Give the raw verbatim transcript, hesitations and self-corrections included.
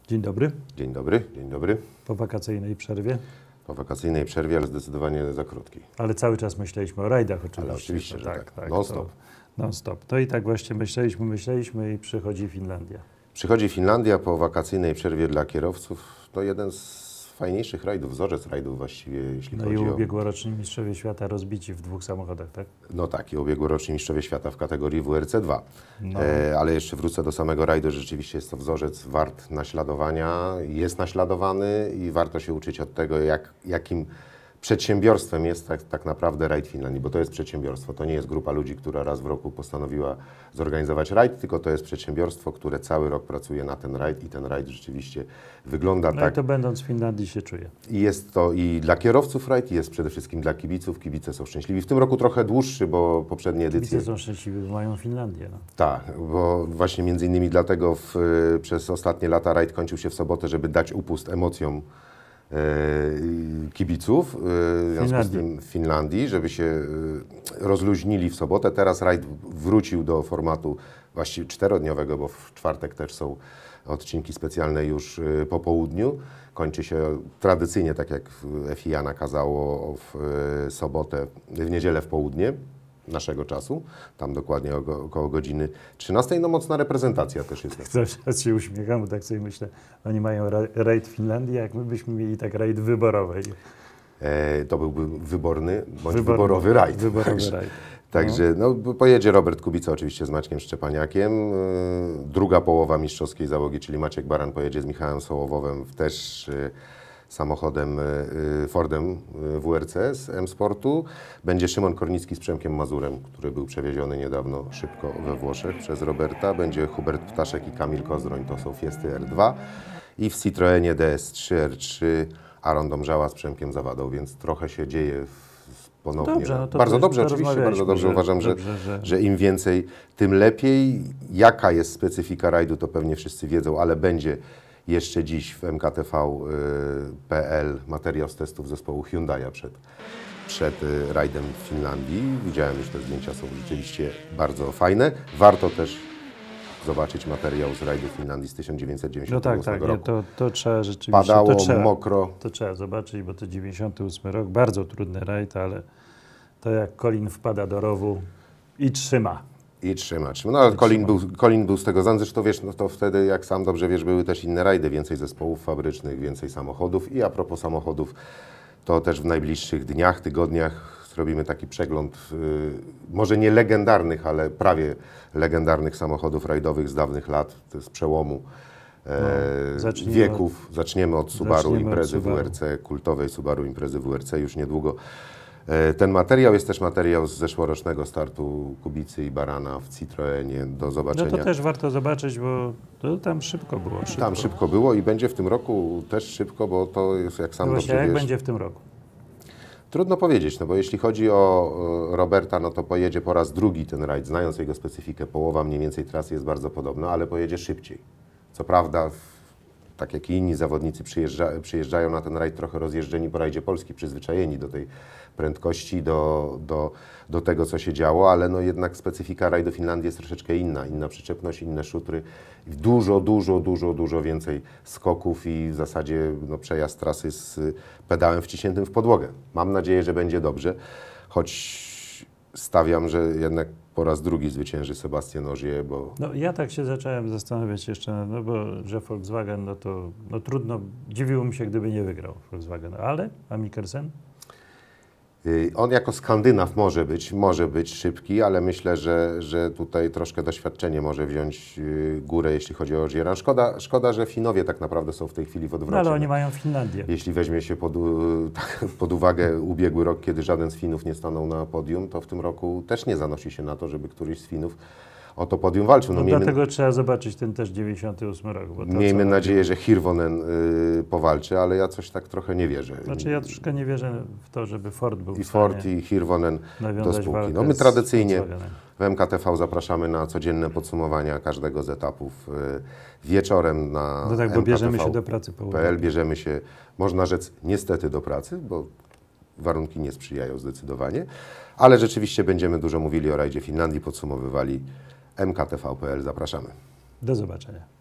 Dzień dobry. Dzień dobry, dzień dobry. Po wakacyjnej przerwie. Po wakacyjnej przerwie, ale zdecydowanie za krótkiej. Ale cały czas myśleliśmy o rajdach oczywiście. Ale oczywiście, to, że tak, tak. tak. Non-stop. Non-stop. To i tak właśnie myśleliśmy, myśleliśmy i przychodzi Finlandia. Przychodzi Finlandia po wakacyjnej przerwie dla kierowców. To jeden z fajniejszych rajdów, wzorzec rajdów właściwie, jeśli No chodzi i o... ubiegłoroczni mistrzowie świata rozbici w dwóch samochodach, tak? No tak, i ubiegłoroczni mistrzowie świata w kategorii W R C dwa. No. E, ale jeszcze wrócę do samego rajdu, że rzeczywiście jest to wzorzec wart naśladowania, jest naśladowany i warto się uczyć od tego, jak, jakim przedsiębiorstwem jest tak, tak naprawdę rajd Finlandii, bo to jest przedsiębiorstwo, to nie jest grupa ludzi, która raz w roku postanowiła zorganizować rajd, tylko to jest przedsiębiorstwo, które cały rok pracuje na ten rajd i ten rajd rzeczywiście wygląda No tak. i to będąc w Finlandii się czuje. I jest to i dla kierowców rajd, i jest przede wszystkim dla kibiców. Kibice są szczęśliwi. W tym roku trochę dłuższy, bo poprzednie edycje... Kibice są szczęśliwi, bo mają Finlandię. No. Tak, bo właśnie między innymi dlatego w, przez ostatnie lata rajd kończył się w sobotę, żeby dać upust emocjom e, kibiców, e, w związku z tym w Finlandii, żeby się e, rozluźnili w sobotę. Teraz rajd wrócił do formatu właściwie czterodniowego, bo w czwartek też są odcinki specjalne już e, po południu. Kończy się tradycyjnie, tak jak F I A nakazało, w e, sobotę, w niedzielę w południe naszego czasu, tam dokładnie około godziny trzynastej. No mocna reprezentacja też jest. Cały czas się uśmiecham, bo tak sobie myślę, oni mają ra rajd Finlandii, jak my byśmy mieli tak rajd wyborowej. E, to byłby wyborny, bądź Wyborny, wyborowy rajd. Wyborowy Także, rajd. także no, pojedzie Robert Kubica oczywiście z Maćkiem Szczepaniakiem. E, druga połowa mistrzowskiej załogi, czyli Maciek Baran, pojedzie z Michałem Sołowowem też e, samochodem e, Fordem W R C z M-Sportu. Będzie Szymon Kornicki z Przemkiem Mazurem, który był przewieziony niedawno szybko we Włoszech przez Roberta. Będzie Hubert Ptaszek i Kamil Kozroń, to są Fiesty R dwa. I w Citroenie D S trzy R trzy Aaron Domżała z Przemkiem Zawadą, więc trochę się dzieje w, ponownie. Dobrze, no to bardzo to dobrze, to oczywiście, bardzo dobrze. że, Uważam, dobrze, że, że... że im więcej, tym lepiej. Jaka jest specyfika rajdu, to pewnie wszyscy wiedzą, ale będzie jeszcze dziś w M K T V kropka P L materiał z testów zespołu Hyundai'a przed, przed rajdem w Finlandii. Widziałem już te zdjęcia, są rzeczywiście bardzo fajne. Warto też zobaczyć materiał z rajdu Finlandii z tysiąc dziewięćset dziewięćdziesiątego ósmego No tak, tak, roku. nie, to, to trzeba rzeczywiście... Padało, to trzeba, mokro. To trzeba zobaczyć, bo to dziewięćdziesiąty ósmy rok, bardzo trudny rajd, ale to jak Colin wpada do rowu i trzyma. I trzyma, trzyma. No ale Colin był, Colin był z tego znany, zresztą wiesz, no to wtedy, jak sam dobrze wiesz, były też inne rajdy, więcej zespołów fabrycznych, więcej samochodów. I a propos samochodów, to też w najbliższych dniach, tygodniach zrobimy taki przegląd, yy, może nie legendarnych, ale prawie legendarnych samochodów rajdowych z dawnych lat, to z przełomu e, no, wieków. Od, zaczniemy od Subaru zaczniemy imprezy od Subaru. W R C, kultowej Subaru imprezy W R C już niedługo. Ten materiał jest też materiał z zeszłorocznego startu Kubicy i Barana w Citroenie do zobaczenia. No to też warto zobaczyć, bo to tam szybko było. Szybko. Tam szybko było i będzie w tym roku też szybko, bo to jest, jak sam no dobrze właśnie, jak wiesz, będzie w tym roku? Trudno powiedzieć, no bo jeśli chodzi o Roberta, no to pojedzie po raz drugi ten rajd, znając jego specyfikę, połowa mniej więcej trasy jest bardzo podobna, ale pojedzie szybciej. Co prawda, tak jak i inni zawodnicy przyjeżdża, przyjeżdżają na ten rajd trochę rozjeżdżeni po rajdzie Polski, przyzwyczajeni do tej prędkości, do, do, do tego, co się działo, ale no jednak specyfika rajdu Finlandii jest troszeczkę inna. Inna przyczepność, inne szutry, dużo, dużo, dużo, dużo więcej skoków i w zasadzie no, przejazd trasy z pedałem wciśniętym w podłogę. Mam nadzieję, że będzie dobrze, choć stawiam, że jednak po raz drugi zwycięży Sebastian Ogier, bo... No ja tak się zacząłem zastanawiać jeszcze, no bo że Volkswagen, no to no trudno, dziwiło mi się, gdyby nie wygrał Volkswagen, ale a Mikkelsen? On jako Skandynaw może być, może być szybki, ale myślę, że, że tutaj troszkę doświadczenie może wziąć górę, jeśli chodzi o Ogiera. Szkoda, szkoda, że Finowie tak naprawdę są w tej chwili w odwrocie. No ale oni mają Finlandię. Jeśli weźmie się pod, pod uwagę ubiegły rok, kiedy żaden z Finów nie stanął na podium, to w tym roku też nie zanosi się na to, żeby któryś z Finów o to podium walczył. No, no miejmy, dlatego miejmy, trzeba zobaczyć ten też dziewięćdziesiąty ósmy rok. Bo to, miejmy nadzieję, że Hirvonen y, powalczy, ale ja coś tak trochę nie wierzę. Znaczy ja troszkę nie wierzę w to, żeby Ford był I w stanie Ford i Hirvonen do spółki. No my z tradycyjnie Volkswagenem. w M K T V zapraszamy na codzienne podsumowania każdego z etapów y, wieczorem na No tak, bo bierzemy się do pracy po P L. Bierzemy się, można rzec, niestety do pracy, bo warunki nie sprzyjają zdecydowanie, ale rzeczywiście będziemy dużo mówili o rajdzie Finlandii, podsumowywali. M K T V kropka P L. Zapraszamy. Do zobaczenia.